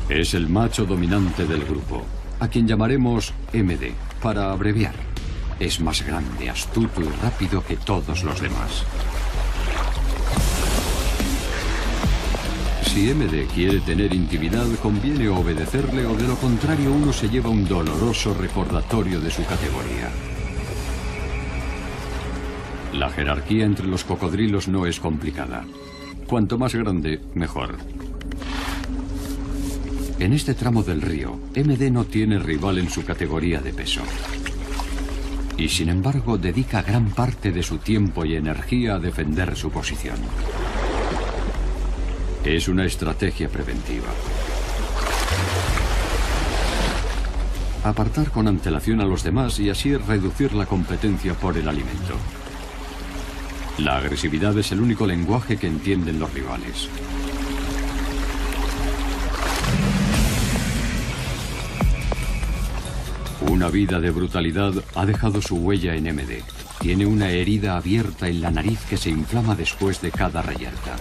Es el macho dominante del grupo, a quien llamaremos MD, para abreviar. Es más grande, astuto y rápido que todos los demás. Si MD quiere tener intimidad, conviene obedecerle o de lo contrario uno se lleva un doloroso recordatorio de su categoría. La jerarquía entre los cocodrilos no es complicada. Cuanto más grande, mejor. En este tramo del río, MD no tiene rival en su categoría de peso. Y sin embargo, dedica gran parte de su tiempo y energía a defender su posición. Es una estrategia preventiva. Apartar con antelación a los demás y así reducir la competencia por el alimento. La agresividad es el único lenguaje que entienden los rivales. Una vida de brutalidad ha dejado su huella en MD. Tiene una herida abierta en la nariz que se inflama después de cada reyerta.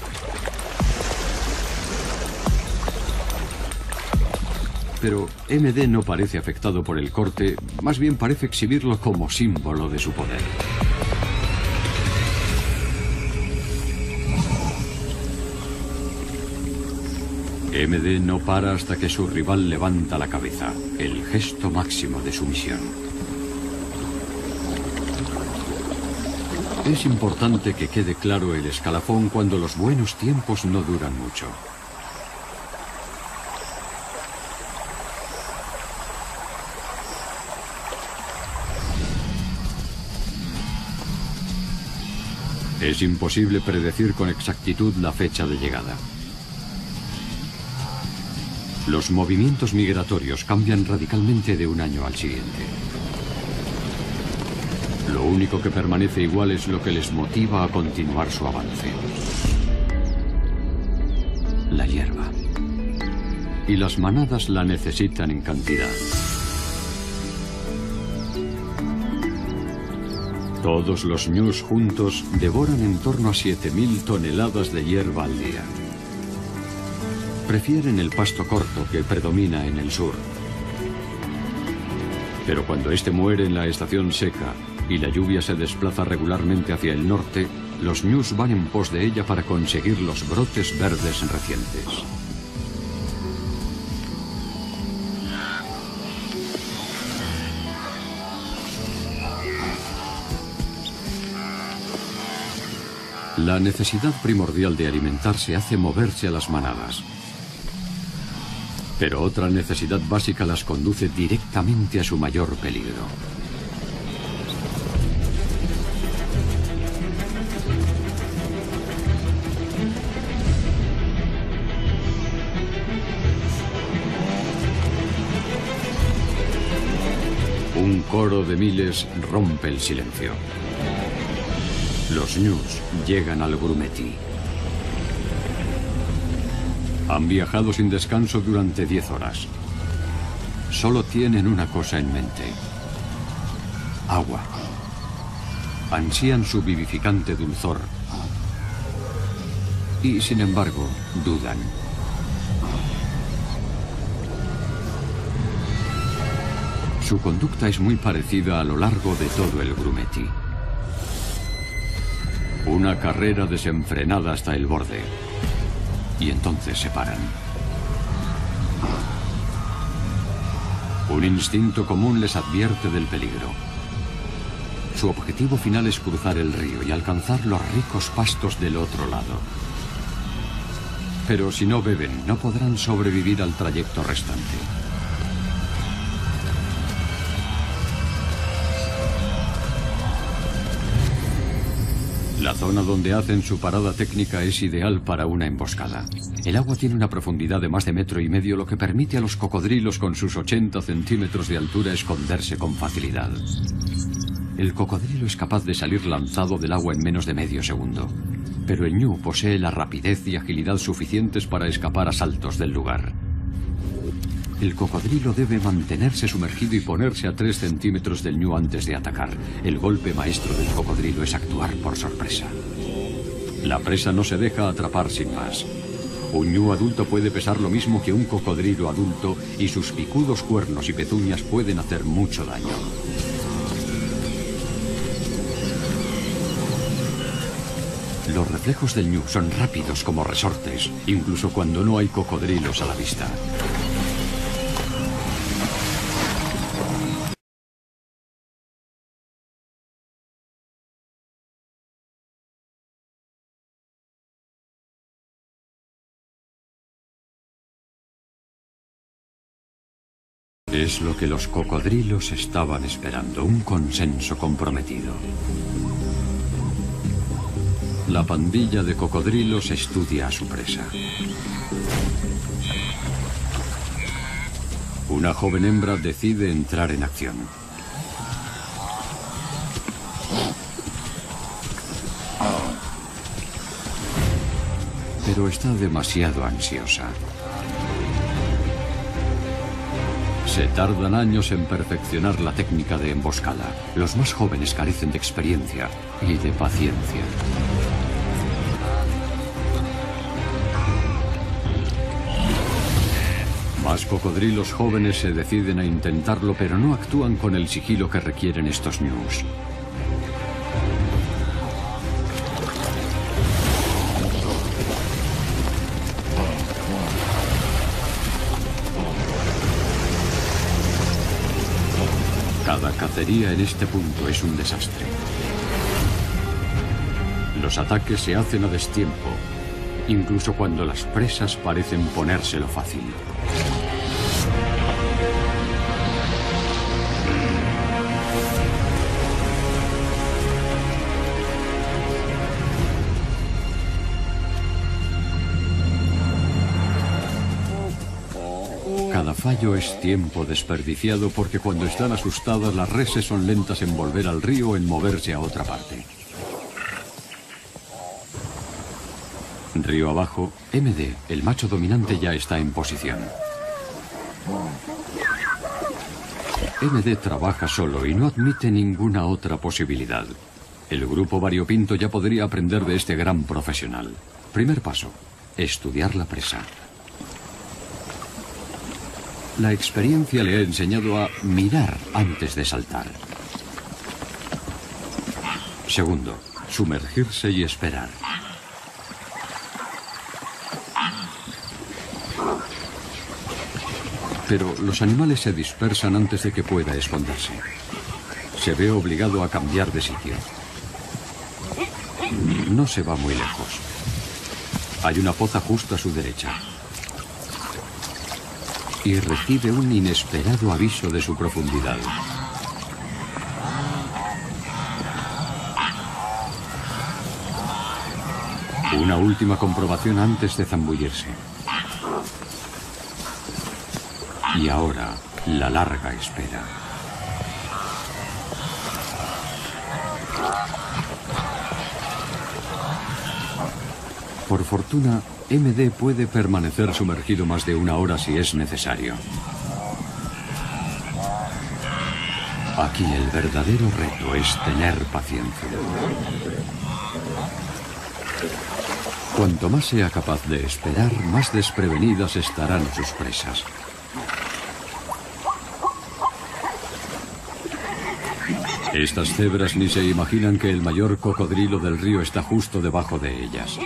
Pero MD no parece afectado por el corte, más bien parece exhibirlo como símbolo de su poder. MD no para hasta que su rival levanta la cabeza, el gesto máximo de sumisión. Es importante que quede claro el escalafón cuando los buenos tiempos no duran mucho. Es imposible predecir con exactitud la fecha de llegada. Los movimientos migratorios cambian radicalmente de un año al siguiente. Lo único que permanece igual es lo que les motiva a continuar su avance. La hierba. Y las manadas la necesitan en cantidad. Todos los ñus juntos devoran en torno a 7.000 toneladas de hierba al día. Prefieren el pasto corto que predomina en el sur. Pero cuando este muere en la estación seca y la lluvia se desplaza regularmente hacia el norte, los ñus van en pos de ella para conseguir los brotes verdes recientes. La necesidad primordial de alimentarse hace moverse a las manadas. Pero otra necesidad básica las conduce directamente a su mayor peligro. Un coro de miles rompe el silencio. Los ñus llegan al grumeti. Han viajado sin descanso durante 10 horas. Solo tienen una cosa en mente: agua. Ansían su vivificante dulzor. Y, sin embargo, dudan. Su conducta es muy parecida a lo largo de todo el grumeti. Una carrera desenfrenada hasta el borde. Y entonces se paran. Un instinto común les advierte del peligro. Su objetivo final es cruzar el río y alcanzar los ricos pastos del otro lado. Pero si no beben, no podrán sobrevivir al trayecto restante. La zona donde hacen su parada técnica es ideal para una emboscada. El agua tiene una profundidad de más de 1,5 metros, lo que permite a los cocodrilos con sus 80 centímetros de altura esconderse con facilidad. El cocodrilo es capaz de salir lanzado del agua en menos de medio segundo, pero el ñu posee la rapidez y agilidad suficientes para escapar a saltos del lugar. El cocodrilo debe mantenerse sumergido y ponerse a 3 centímetros del ñu antes de atacar. El golpe maestro del cocodrilo es actuar por sorpresa. La presa no se deja atrapar sin más. Un ñu adulto puede pesar lo mismo que un cocodrilo adulto y sus picudos cuernos y pezuñas pueden hacer mucho daño. Los reflejos del ñu son rápidos como resortes, incluso cuando no hay cocodrilos a la vista. Es lo que los cocodrilos estaban esperando, un consenso comprometido. La pandilla de cocodrilos estudia a su presa. Una joven hembra decide entrar en acción. Pero está demasiado ansiosa. Se tardan años en perfeccionar la técnica de emboscada. Los más jóvenes carecen de experiencia y de paciencia. Más cocodrilos jóvenes se deciden a intentarlo, pero no actúan con el sigilo que requieren estos ñus. Cada cacería en este punto es un desastre. Los ataques se hacen a destiempo, incluso cuando las presas parecen ponérselo fácil. Cada fallo es tiempo desperdiciado porque cuando están asustadas las reses son lentas en volver al río o en moverse a otra parte. Río abajo, MD, el macho dominante, ya está en posición. MD trabaja solo y no admite ninguna otra posibilidad. El grupo variopinto ya podría aprender de este gran profesional. Primer paso, estudiar la presa. La experiencia le ha enseñado a mirar antes de saltar. Segundo, sumergirse y esperar. Pero los animales se dispersan antes de que pueda esconderse. Se ve obligado a cambiar de sitio. No se va muy lejos. Hay una poza justo a su derecha. Y recibe un inesperado aviso de su profundidad. Una última comprobación antes de zambullirse. Y ahora, la larga espera. Por fortuna, MD puede permanecer sumergido más de una hora si es necesario. Aquí el verdadero reto es tener paciencia. Cuanto más sea capaz de esperar, más desprevenidas estarán sus presas. Estas cebras ni se imaginan que el mayor cocodrilo del río está justo debajo de ellas.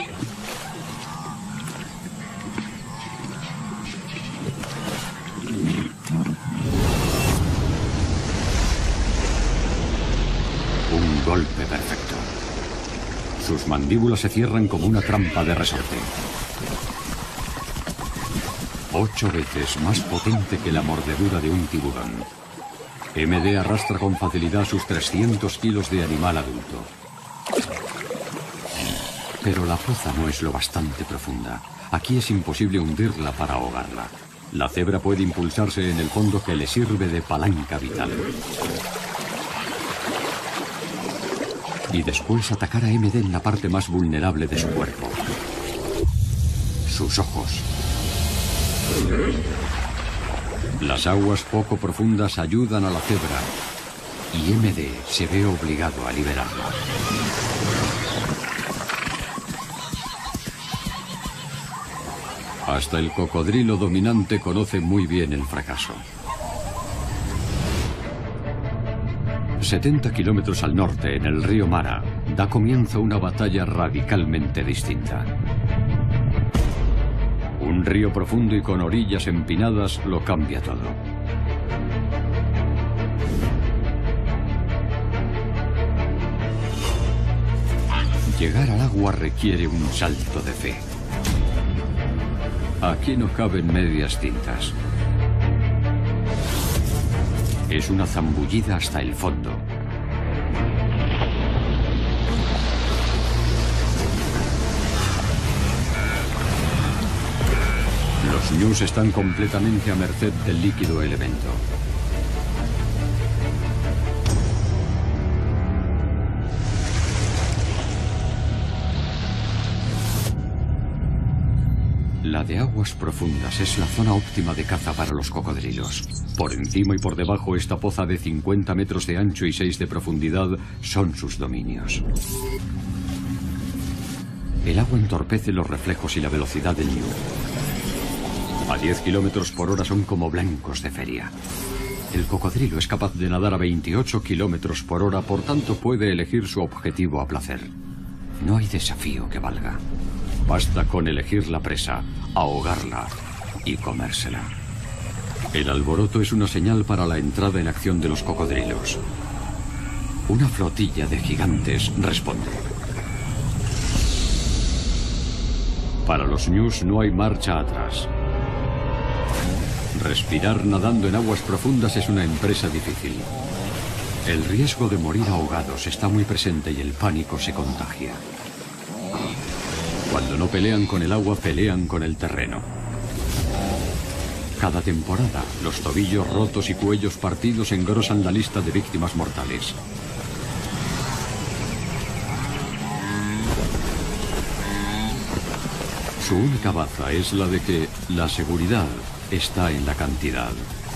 Un golpe perfecto. Sus mandíbulas se cierran como una trampa de resorte. 8 veces más potente que la mordedura de un tiburón. MD arrastra con facilidad sus 300 kilos de animal adulto. Pero la poza no es lo bastante profunda. Aquí es imposible hundirla para ahogarla. La cebra puede impulsarse en el fondo que le sirve de palanca vital. Y después atacar a MD en la parte más vulnerable de su cuerpo. Sus ojos. Las aguas poco profundas ayudan a la cebra y MD se ve obligado a liberarla. Hasta el cocodrilo dominante conoce muy bien el fracaso. 70 kilómetros al norte, en el río Mara, da comienzo una batalla radicalmente distinta. Un río profundo y con orillas empinadas lo cambia todo. Llegar al agua requiere un salto de fe. Aquí no caben medias tintas. Es una zambullida hasta el fondo. Los ñus están completamente a merced del líquido elemento. La de aguas profundas es la zona óptima de caza para los cocodrilos. Por encima y por debajo, esta poza de 50 metros de ancho y 6 de profundidad son sus dominios. El agua entorpece los reflejos y la velocidad del ñu. A 10 kilómetros por hora son como blancos de feria. El cocodrilo es capaz de nadar a 28 kilómetros por hora, por tanto puede elegir su objetivo a placer. No hay desafío que valga. Basta con elegir la presa, ahogarla y comérsela. El alboroto es una señal para la entrada en acción de los cocodrilos. Una flotilla de gigantes responde. Para los ñus no hay marcha atrás. Respirar nadando en aguas profundas es una empresa difícil. El riesgo de morir ahogados está muy presente y el pánico se contagia. Cuando no pelean con el agua, pelean con el terreno. Cada temporada, los tobillos rotos y cuellos partidos engrosan la lista de víctimas mortales. Su única baza es la de que la seguridad está en la cantidad.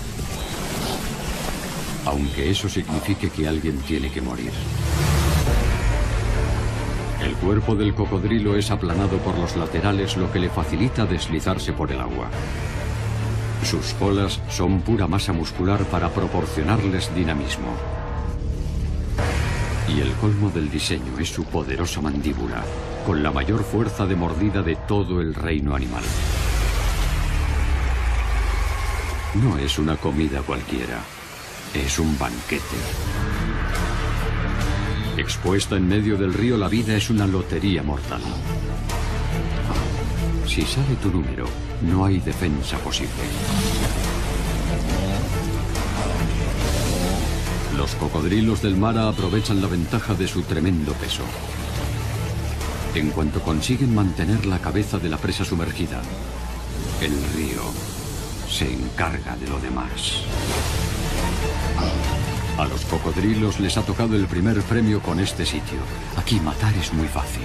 Aunque eso signifique que alguien tiene que morir. El cuerpo del cocodrilo es aplanado por los laterales, lo que le facilita deslizarse por el agua. Sus colas son pura masa muscular para proporcionarles dinamismo. Y el colmo del diseño es su poderosa mandíbula, con la mayor fuerza de mordida de todo el reino animal. No es una comida cualquiera, es un banquete. Expuesta en medio del río, la vida es una lotería mortal. Si sale tu número, no hay defensa posible. Los cocodrilos del Mara aprovechan la ventaja de su tremendo peso. En cuanto consiguen mantener la cabeza de la presa sumergida, el río se encarga de lo demás. A los cocodrilos les ha tocado el primer premio con este sitio. Aquí matar es muy fácil.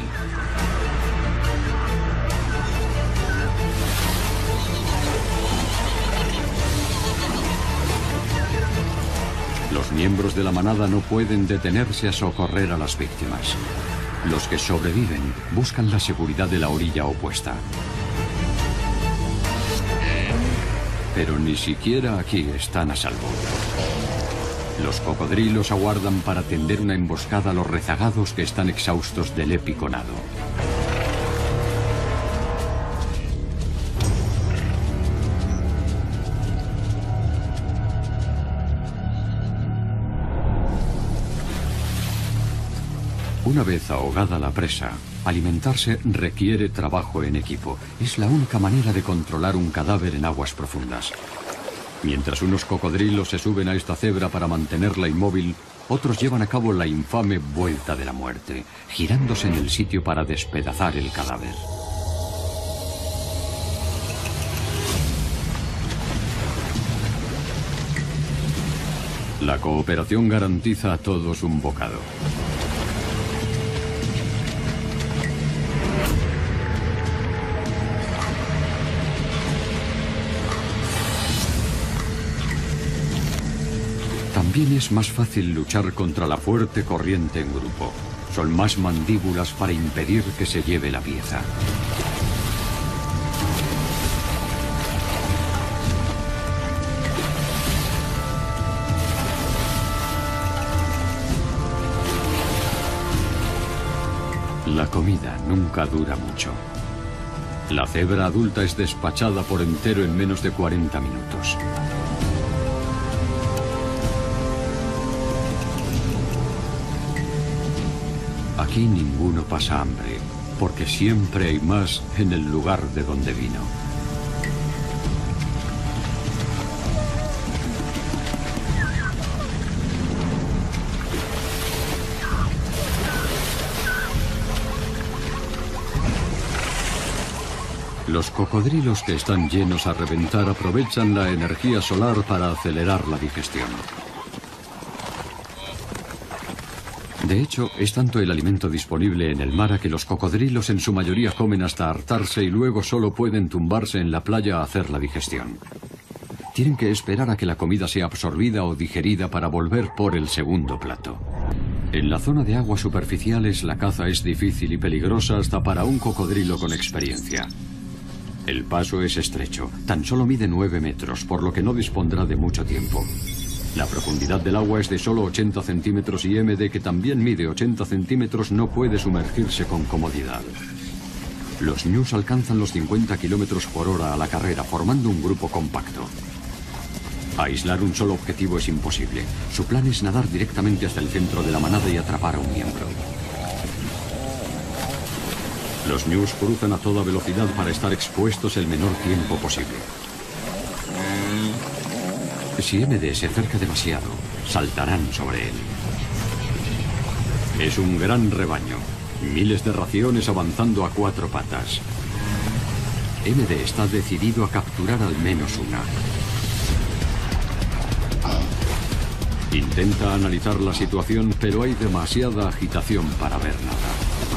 Los miembros de la manada no pueden detenerse a socorrer a las víctimas. Los que sobreviven buscan la seguridad de la orilla opuesta. Pero ni siquiera aquí están a salvo. Los cocodrilos aguardan para tender una emboscada a los rezagados que están exhaustos del épico nado. Una vez ahogada la presa, alimentarse requiere trabajo en equipo. Es la única manera de controlar un cadáver en aguas profundas. Mientras unos cocodrilos se suben a esta cebra para mantenerla inmóvil, otros llevan a cabo la infame vuelta de la muerte, girándose en el sitio para despedazar el cadáver. La cooperación garantiza a todos un bocado. También es más fácil luchar contra la fuerte corriente en grupo. Son más mandíbulas para impedir que se lleve la pieza. nunca dura mucho. La cebra adulta es despachada por entero en menos de 40 minutos. Aquí ninguno pasa hambre, porque siempre hay más en el lugar de donde vino. Los cocodrilos que están llenos a reventar aprovechan la energía solar para acelerar la digestión. De hecho, es tanto el alimento disponible en el mar que los cocodrilos en su mayoría comen hasta hartarse y luego solo pueden tumbarse en la playa a hacer la digestión. Tienen que esperar a que la comida sea absorbida o digerida para volver por el segundo plato. En la zona de aguas superficiales la caza es difícil y peligrosa hasta para un cocodrilo con experiencia. El paso es estrecho, tan solo mide 9 metros, por lo que no dispondrá de mucho tiempo. La profundidad del agua es de solo 80 centímetros y MD, que también mide 80 centímetros, no puede sumergirse con comodidad. Los ñus alcanzan los 50 kilómetros por hora a la carrera, formando un grupo compacto. Aislar un solo objetivo es imposible. Su plan es nadar directamente hasta el centro de la manada y atrapar a un miembro. Los ñus cruzan a toda velocidad para estar expuestos el menor tiempo posible. Si MD se acerca demasiado, saltarán sobre él. Es un gran rebaño. Miles de raciones avanzando a 4 patas. MD está decidido a capturar al menos una. Intenta analizar la situación, pero hay demasiada agitación para ver nada.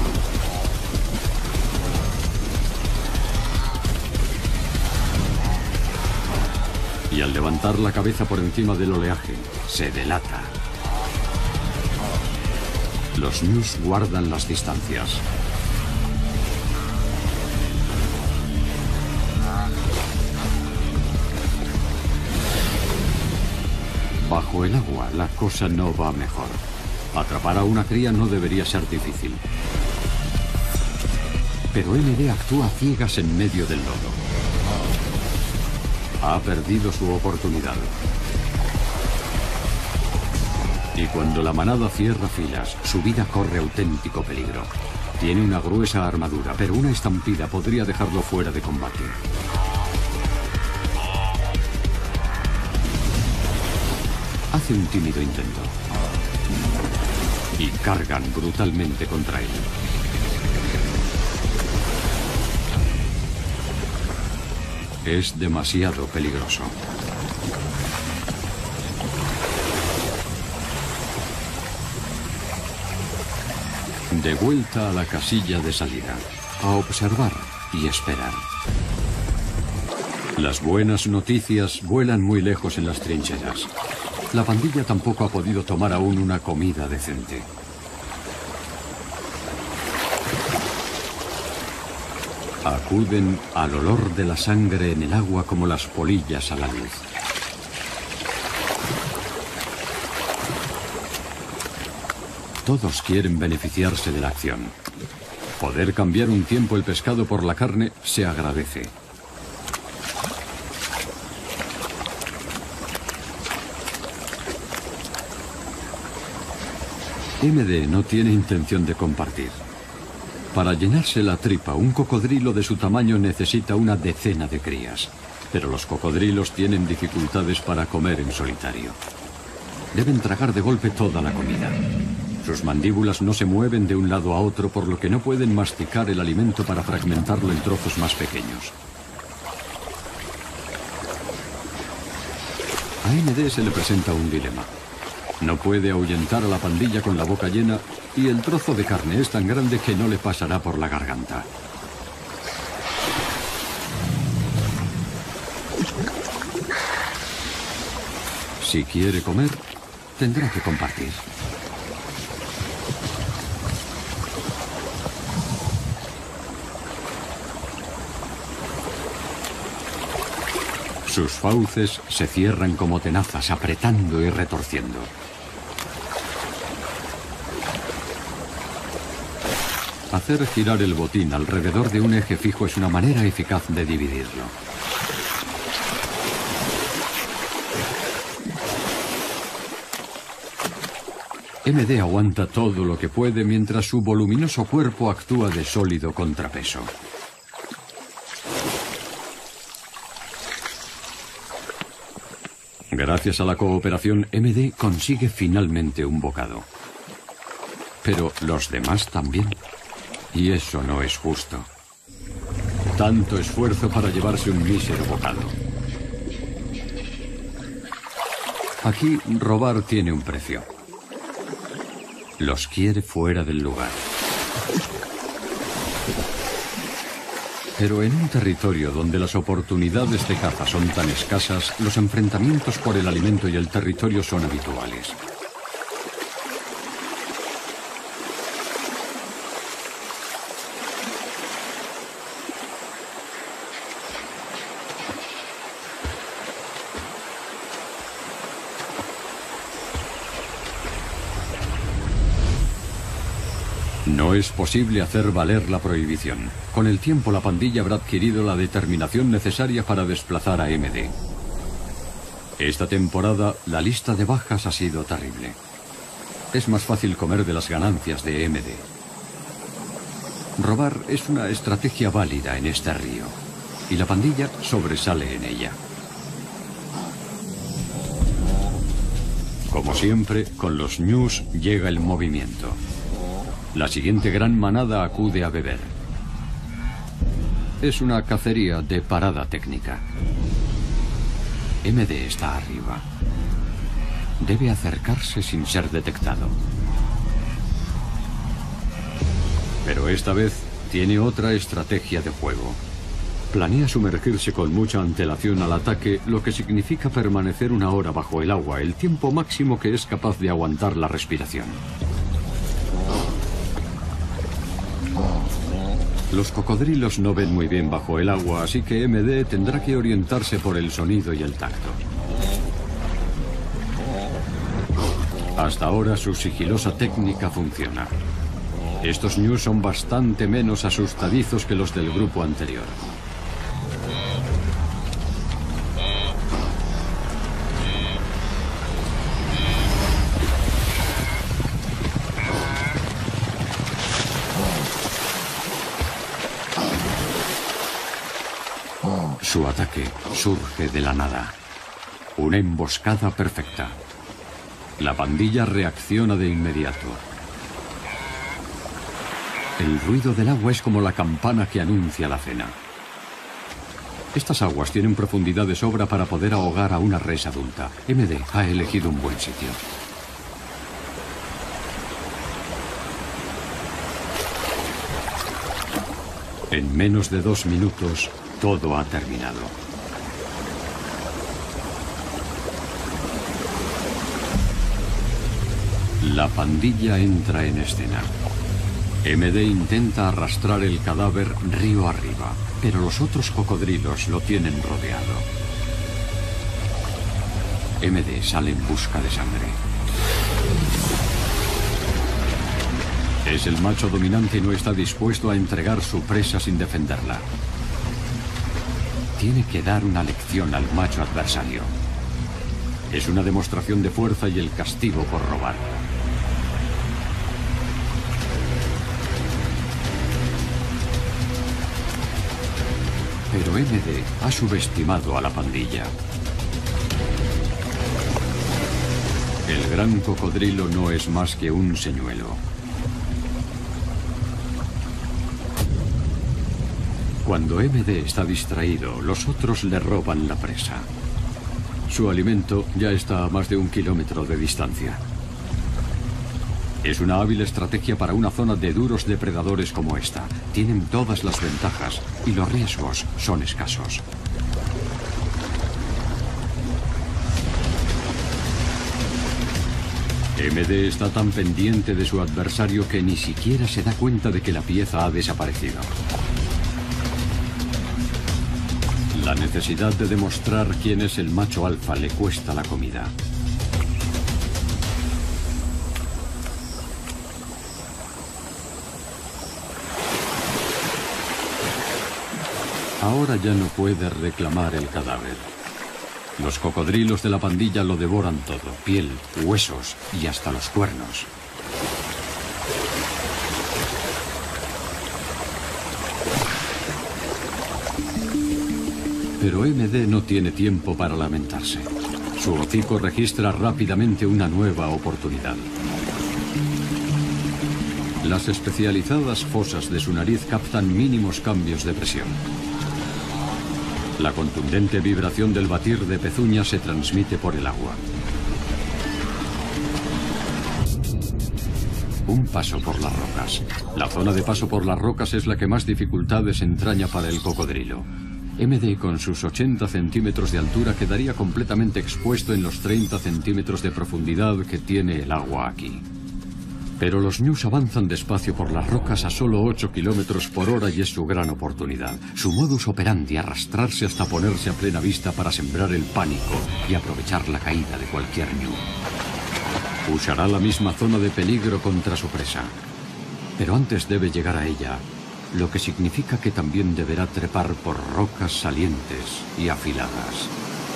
Y al levantar la cabeza por encima del oleaje, se delata. Los ñus guardan las distancias. Bajo el agua, la cosa no va mejor. Atrapar a una cría no debería ser difícil. Pero MD actúa a ciegas en medio del lodo. Ha perdido su oportunidad. Y cuando la manada cierra filas, su vida corre auténtico peligro. Tiene una gruesa armadura, pero una estampida podría dejarlo fuera de combate. Hace un tímido intento. Y cargan brutalmente contra él. Es demasiado peligroso. De vuelta a la casilla de salida, a observar y esperar. Las buenas noticias vuelan muy lejos en las trincheras. La pandilla tampoco ha podido tomar aún una comida decente. Acuden al olor de la sangre en el agua como las polillas a la luz. Todos quieren beneficiarse de la acción. Poder cambiar un tiempo el pescado por la carne se agradece. MD no tiene intención de compartir. Para llenarse la tripa, un cocodrilo de su tamaño necesita una decena de crías. Pero los cocodrilos tienen dificultades para comer en solitario. Deben tragar de golpe toda la comida. Sus mandíbulas no se mueven de un lado a otro, por lo que no pueden masticar el alimento para fragmentarlo en trozos más pequeños. A MD se le presenta un dilema. No puede ahuyentar a la pandilla con la boca llena y el trozo de carne es tan grande que no le pasará por la garganta. Si quiere comer, tendrá que compartir. Sus fauces se cierran como tenazas, apretando y retorciendo. Hacer girar el botín alrededor de un eje fijo es una manera eficaz de dividirlo. MD aguanta todo lo que puede mientras su voluminoso cuerpo actúa de sólido contrapeso. Gracias a la cooperación, MD consigue finalmente un bocado. Pero los demás también. Y eso no es justo. Tanto esfuerzo para llevarse un mísero bocado. Aquí, robar tiene un precio. Los quiere fuera del lugar. Pero en un territorio donde las oportunidades de caza son tan escasas, los enfrentamientos por el alimento y el territorio son habituales. No es posible hacer valer la prohibición. Con el tiempo la pandilla habrá adquirido la determinación necesaria para desplazar a MD. Esta temporada la lista de bajas ha sido terrible. Es más fácil comer de las ganancias de MD. Robar es una estrategia válida en este río, y la pandilla sobresale en ella. Como siempre, con los ñus llega el movimiento. La siguiente gran manada acude a beber. Es una cacería de parada técnica. MD está arriba. Debe acercarse sin ser detectado. Pero esta vez tiene otra estrategia de juego. Planea sumergirse con mucha antelación al ataque, lo que significa permanecer 1 hora bajo el agua, el tiempo máximo que es capaz de aguantar la respiración. Los cocodrilos no ven muy bien bajo el agua, así que MD tendrá que orientarse por el sonido y el tacto. Hasta ahora su sigilosa técnica funciona. Estos ñus son bastante menos asustadizos que los del grupo anterior. Su ataque surge de la nada. Una emboscada perfecta. La pandilla reacciona de inmediato. El ruido del agua es como la campana que anuncia la cena. Estas aguas tienen profundidad de sobra para poder ahogar a una res adulta. MD ha elegido un buen sitio. En menos de 2 minutos, todo ha terminado. La pandilla entra en escena. MD intenta arrastrar el cadáver río arriba, pero los otros cocodrilos lo tienen rodeado. MD sale en busca de sangre. Es el macho dominante y no está dispuesto a entregar su presa sin defenderla. Tiene que dar una lección al macho adversario. Es una demostración de fuerza y el castigo por robar. Pero MD ha subestimado a la pandilla. El gran cocodrilo no es más que un señuelo. Cuando MD está distraído, los otros le roban la presa. Su alimento ya está a más de 1 kilómetro de distancia. Es una hábil estrategia para una zona de duros depredadores como esta. Tienen todas las ventajas y los riesgos son escasos. MD está tan pendiente de su adversario que ni siquiera se da cuenta de que la pieza ha desaparecido. La necesidad de demostrar quién es el macho alfa le cuesta la comida. Ahora ya no puede reclamar el cadáver. Los cocodrilos de la pandilla lo devoran todo: piel, huesos y hasta los cuernos. Pero MD no tiene tiempo para lamentarse. Su hocico registra rápidamente una nueva oportunidad. Las especializadas fosas de su nariz captan mínimos cambios de presión. La contundente vibración del batir de pezuña se transmite por el agua. Un paso por las rocas. La zona de paso por las rocas es la que más dificultades entraña para el cocodrilo. MD, con sus 80 centímetros de altura, quedaría completamente expuesto en los 30 centímetros de profundidad que tiene el agua aquí. Pero los ñus avanzan despacio por las rocas a solo 8 kilómetros por hora y es su gran oportunidad. Su modus operandi: arrastrarse hasta ponerse a plena vista para sembrar el pánico y aprovechar la caída de cualquier ñu. Usará la misma zona de peligro contra su presa. Pero antes debe llegar a ella, lo que significa que también deberá trepar por rocas salientes y afiladas.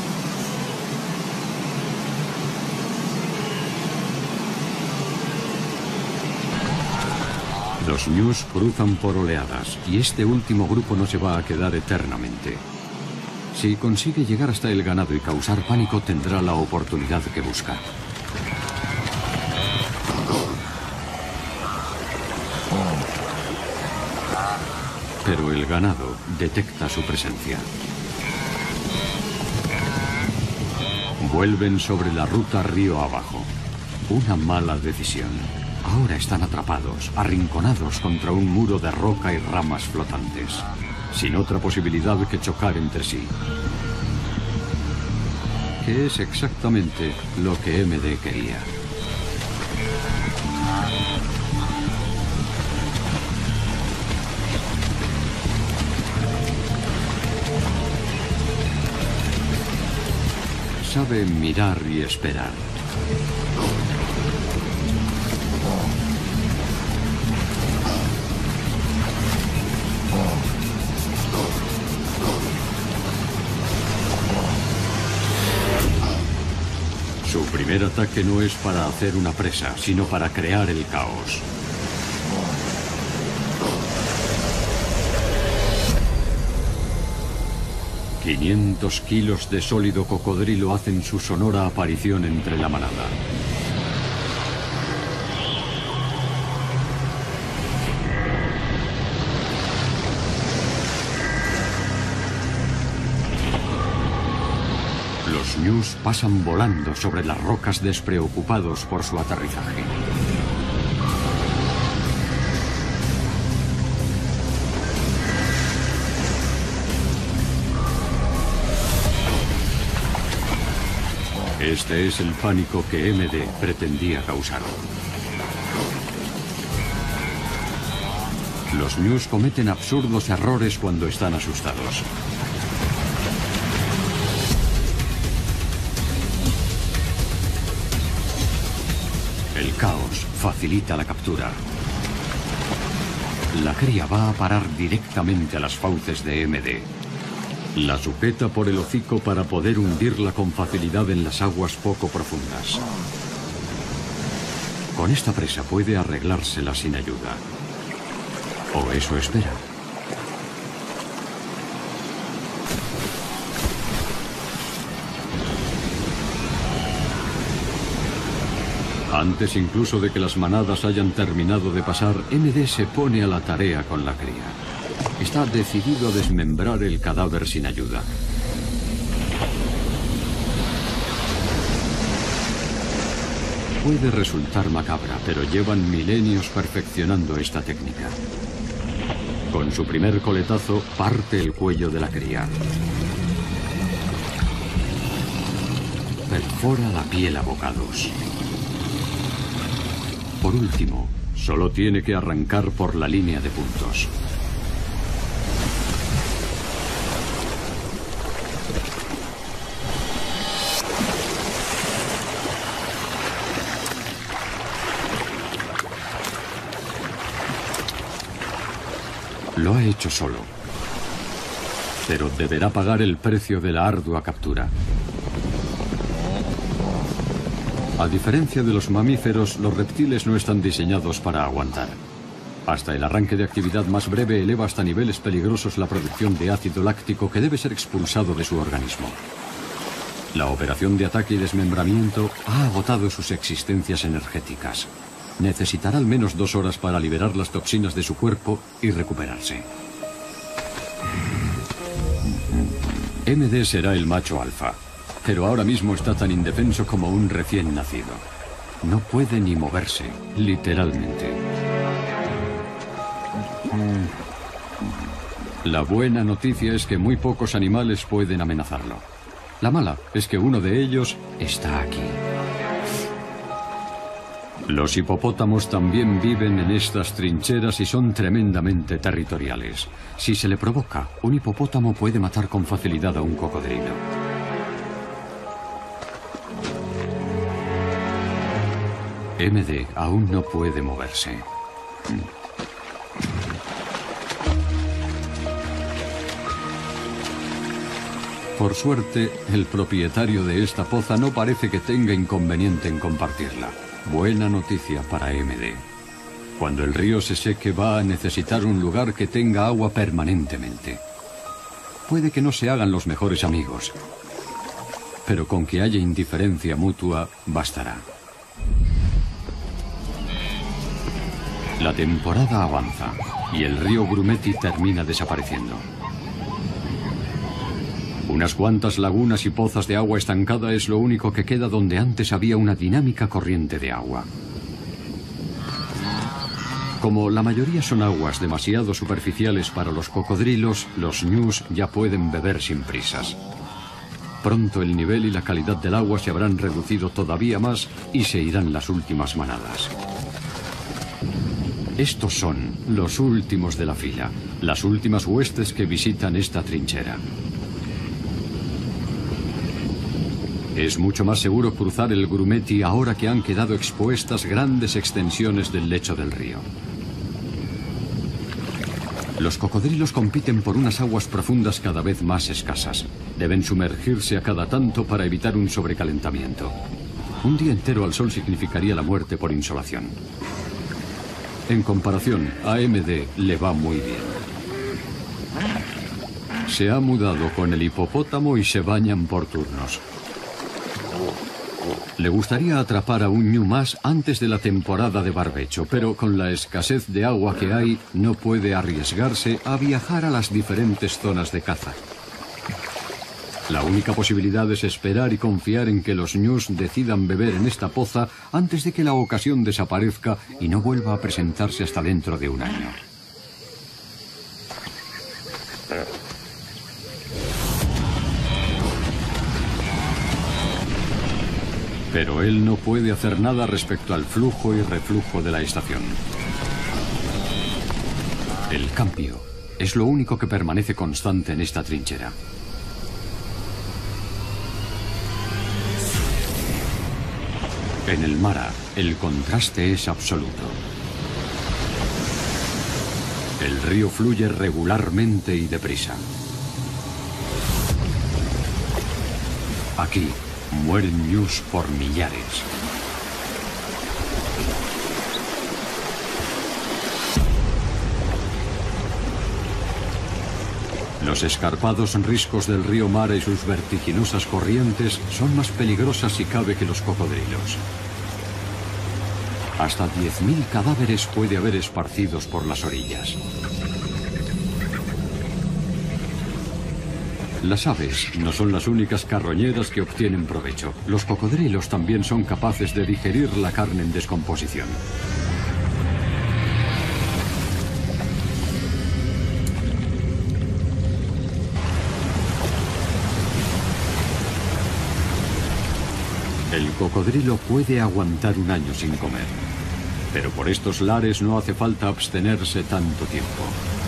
Los ñus cruzan por oleadas y este último grupo no se va a quedar eternamente. Si consigue llegar hasta el ganado y causar pánico, tendrá la oportunidad que busca. Pero el ganado detecta su presencia. Vuelven sobre la ruta río abajo. Una mala decisión. Ahora están atrapados, arrinconados contra un muro de roca y ramas flotantes, sin otra posibilidad que chocar entre sí. Que es exactamente lo que MD quería. Sabe mirar y esperar. Su primer ataque no es para hacer una presa, sino para crear el caos. $500 kilos de sólido cocodrilo hacen su sonora aparición entre la manada. Los ñus pasan volando sobre las rocas despreocupados por su aterrizaje. Este es el pánico que MD pretendía causar. Los ñus cometen absurdos errores cuando están asustados. El caos facilita la captura. La cría va a parar directamente a las fauces de MD. La sujeta por el hocico para poder hundirla con facilidad en las aguas poco profundas. Con esta presa puede arreglársela sin ayuda. O eso espera. Antes incluso de que las manadas hayan terminado de pasar, MD se pone a la tarea con la cría. Está decidido a desmembrar el cadáver sin ayuda. Puede resultar macabra, pero llevan milenios perfeccionando esta técnica. Con su primer coletazo, parte el cuello de la cría. Perfora la piel a bocados. Por último, solo tiene que arrancar por la línea de puntos. Lo ha hecho solo. pero deberá pagar el precio de la ardua captura. A diferencia de los mamíferos, los reptiles no están diseñados para aguantar. Hasta el arranque de actividad más breve eleva hasta niveles peligrosos la producción de ácido láctico que debe ser expulsado de su organismo. La operación de ataque y desmembramiento ha agotado sus existencias energéticas. Necesitará al menos 2 horas para liberar las toxinas de su cuerpo y recuperarse. MD será el macho alfa, pero ahora mismo está tan indefenso como un recién nacido. No puede ni moverse, literalmente. La buena noticia es que muy pocos animales pueden amenazarlo. La mala es que uno de ellos está aquí. Los hipopótamos también viven en estas trincheras y son tremendamente territoriales. Si se le provoca, un hipopótamo puede matar con facilidad a un cocodrilo. MD aún no puede moverse. Por suerte, el propietario de esta poza no parece que tenga inconveniente en compartirla. Buena noticia para MD. Cuando el río se seque va a necesitar un lugar que tenga agua permanentemente. Puede que no se hagan los mejores amigos, pero con que haya indiferencia mutua bastará. La temporada avanza y el río Grumeti termina desapareciendo. Unas cuantas lagunas y pozas de agua estancada es lo único que queda donde antes había una dinámica corriente de agua. Como la mayoría son aguas demasiado superficiales para los cocodrilos, los ñus ya pueden beber sin prisas. Pronto el nivel y la calidad del agua se habrán reducido todavía más y se irán las últimas manadas. Estos son los últimos de la fila, las últimas huestes que visitan esta trinchera. Es mucho más seguro cruzar el Grumeti ahora que han quedado expuestas grandes extensiones del lecho del río. Los cocodrilos compiten por unas aguas profundas cada vez más escasas. Deben sumergirse a cada tanto para evitar un sobrecalentamiento. Un día entero al sol significaría la muerte por insolación. En comparación, a MD le va muy bien. Se ha mudado con el hipopótamo y se bañan por turnos. Le gustaría atrapar a un ñu más antes de la temporada de barbecho, pero con la escasez de agua que hay, no puede arriesgarse a viajar a las diferentes zonas de caza. La única posibilidad es esperar y confiar en que los ñus decidan beber en esta poza antes de que la ocasión desaparezca y no vuelva a presentarse hasta dentro de un año. Pero él no puede hacer nada respecto al flujo y reflujo de la estación. El cambio es lo único que permanece constante en esta trinchera. En el Mara, el contraste es absoluto. El río fluye regularmente y deprisa. Aquí mueren ñus por millares. Los escarpados riscos del río Mara y sus vertiginosas corrientes son más peligrosas si cabe que los cocodrilos. Hasta 10.000 cadáveres puede haber esparcidos por las orillas. Las aves no son las únicas carroñeras que obtienen provecho. Los cocodrilos también son capaces de digerir la carne en descomposición. El cocodrilo puede aguantar un año sin comer, pero por estos lares no hace falta abstenerse tanto tiempo.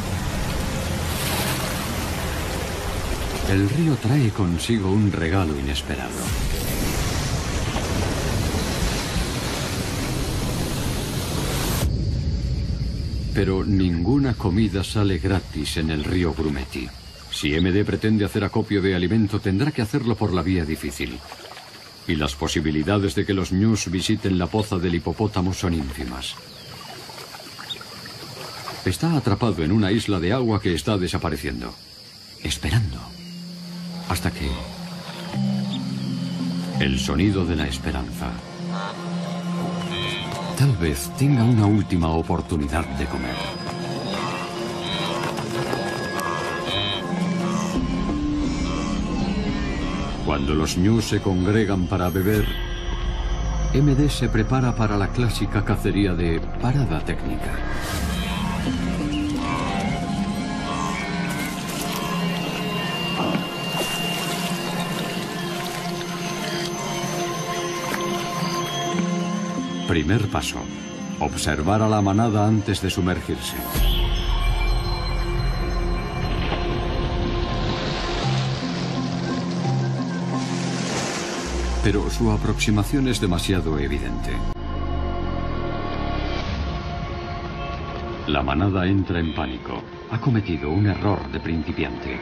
El río trae consigo un regalo inesperado. Pero ninguna comida sale gratis en el río Grumeti. Si MD pretende hacer acopio de alimento, tendrá que hacerlo por la vía difícil. Y las posibilidades de que los ñus visiten la poza del hipopótamo son ínfimas. Está atrapado en una isla de agua que está desapareciendo, esperando, hasta que... el sonido de la esperanza. Tal vez tenga una última oportunidad de comer. Cuando los ñus se congregan para beber, MD se prepara para la clásica cacería de parada técnica. Primer paso: observar a la manada antes de sumergirse. Pero su aproximación es demasiado evidente. La manada entra en pánico. Ha cometido un error de principiante.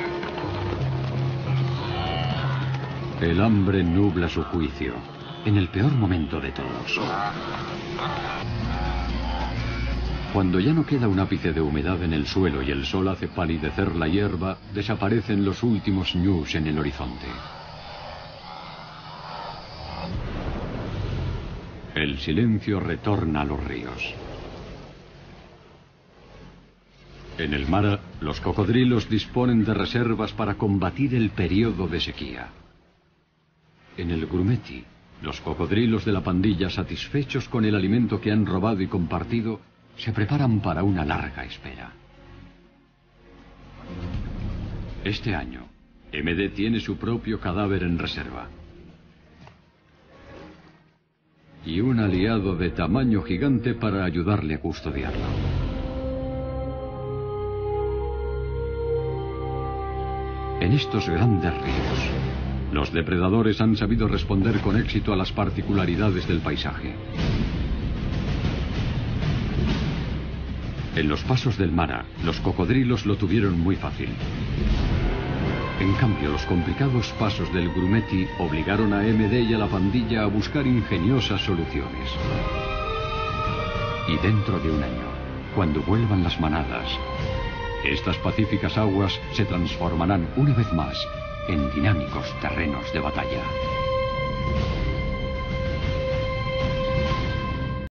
El hambre nubla su juicio, en el peor momento de todos. Cuando ya no queda un ápice de humedad en el suelo y el sol hace palidecer la hierba, desaparecen los últimos ñus en el horizonte. El silencio retorna a los ríos. En el mar, los cocodrilos disponen de reservas para combatir el periodo de sequía. En el grumeti, los cocodrilos de la pandilla, satisfechos con el alimento que han robado y compartido, se preparan para una larga espera. Este año, MD tiene su propio cadáver en reserva. Y un aliado de tamaño gigante para ayudarle a custodiarlo. En estos grandes ríos, los depredadores han sabido responder con éxito a las particularidades del paisaje. En los pasos del Mara, los cocodrilos lo tuvieron muy fácil. En cambio, los complicados pasos del grumeti obligaron a MD y a la pandilla a buscar ingeniosas soluciones. Y dentro de un año, cuando vuelvan las manadas, estas pacíficas aguas se transformarán una vez más en dinámicos terrenos de batalla.